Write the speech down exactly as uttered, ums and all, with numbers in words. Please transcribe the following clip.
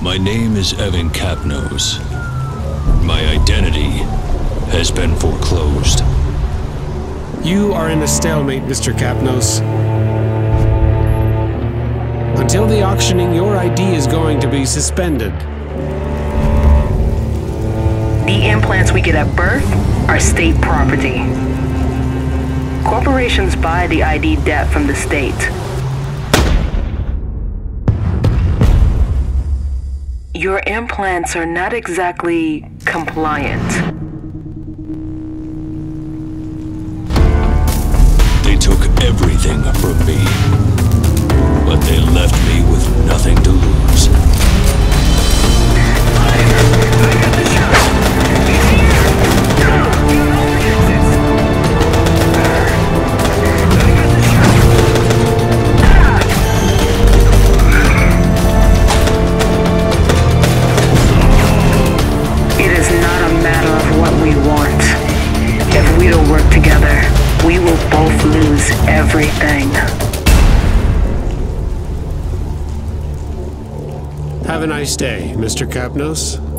My name is Evan Kapnos. My identity has been foreclosed. You are in a stalemate, Mister Kapnos. Until the auctioning, your I D is going to be suspended. The implants we get at birth are state property. Corporations buy the I D debt from the state. Your implants are not exactly compliant. They took everything from me, but they left me with nothing to lose. It is not a matter of what we want. If we don't work together, we will both lose everything. Have a nice day, Mister Kapnos.